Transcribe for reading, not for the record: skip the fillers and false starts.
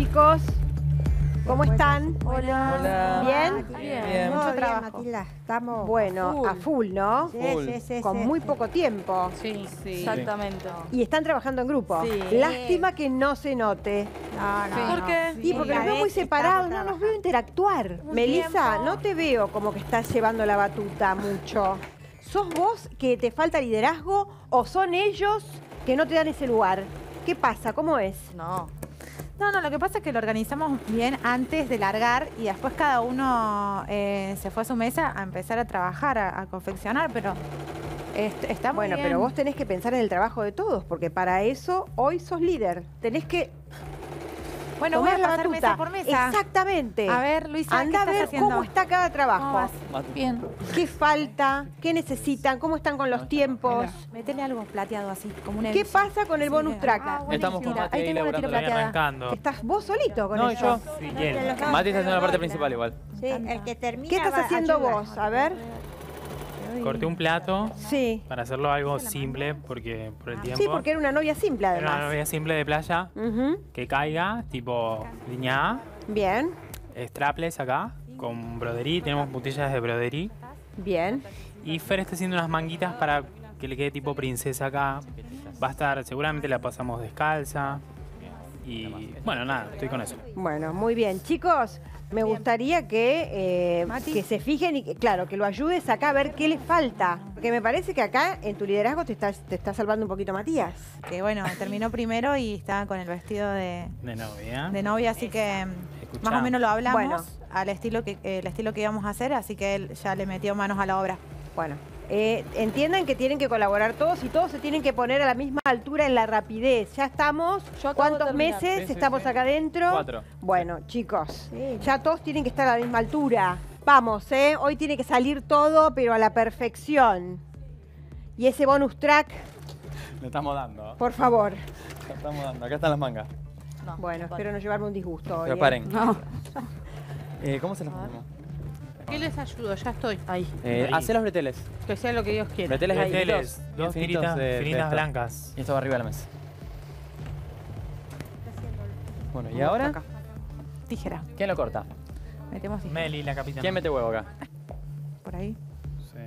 chicos. ¿Cómo están? Hola. Hola. ¿Bien? Bien. Mucho Bien, trabajo. Matilda, estamos Bueno, a full, ¿no? sí, Con muy poco tiempo. Sí, Sí. exactamente. Y están trabajando en grupo. Sí. Lástima que no se note. No, ¿Por qué? Sí, porque los veo muy separados, no los veo interactuar. Melissa, no te veo como que estás llevando la batuta mucho. ¿Sos vos que te falta liderazgo o son ellos que no te dan ese lugar? ¿Qué pasa? ¿Cómo es? No, lo que pasa es que lo organizamos bien antes de largar y después cada uno se fue a su mesa a empezar a trabajar, a confeccionar, pero está muy Bueno, bien. pero vos tenés que pensar en el trabajo de todos, porque para eso hoy sos líder. Tenés que Bueno, voy a tomar la pasar batuta. mesa por mesa. Exactamente. A ver, Luisa, Anda a ¿qué ver estás haciendo? cómo está cada trabajo. ¿Cómo vas? Bien. ¿Qué falta? ¿Qué necesitan? ¿Cómo están con los tiempos? Metele algo plateado así, como un ¿Qué Elvis. pasa con el Sí, bonus mira. track? Ah, Estamos con buenísimo. Mati Ahí ahí tengo una tira laburando, Estoy plateada. arrancando. ¿Estás vos solito con No, eso? yo. Sí, bien. Mati está haciendo la parte principal igual. Sí, el que termina. ¿Qué estás haciendo ayuda. vos? A ver. Corté un plato Sí. para hacerlo algo simple porque por el tiempo. Sí, porque era una novia simple Era una además. novia simple de playa Ujú. que caiga, tipo línea A, Bien, strapless acá, con broderí. Tenemos botellas de broderí. bien. Y Fer está haciendo unas manguitas para que le quede tipo princesa acá. Va a estar, seguramente la pasamos descalza. Y bueno, nada, estoy con eso. Bueno, muy bien. Chicos, me gustaría que se fijen y, claro, que lo ayudes acá a ver qué les falta. Porque me parece que acá en tu liderazgo te está salvando un poquito Matías. Que bueno, terminó primero y estaba con el vestido de De novia. novia, así que Escuchá. más o menos lo hablamos Bueno. al estilo el estilo que íbamos a hacer, así que él ya le metió manos a la obra. Bueno, entiendan que tienen que colaborar todos y todos se tienen que poner a la misma altura en la rapidez. Ya estamos, Yo acabo de ¿cuántos terminar. meses Sí, sí, estamos sí. acá adentro? 4. Bueno, chicos, ya todos tienen que estar a la misma altura. Vamos, hoy tiene que salir todo, pero a la perfección. Y ese bonus track, Le estamos dando. por favor. Le estamos dando. Acá están las mangas. No, Bueno, espero no llevarme un disgusto hoy. Pero paren. ¿Cómo se las ponemos? ¿Qué les ayudo? Ya estoy. Ahí. Hacé los breteles. Que sea lo que Dios quiera. Breteles ahí. Breteles, bien dos finitos tiritas de finitas esto. blancas. Y esto va arriba de la mesa. Bueno, ¿y ahora? Acá. Tijera. ¿Quién lo corta? Metemos tijera. Meli, la capitana. ¿Quién mete huevo acá? Por ahí.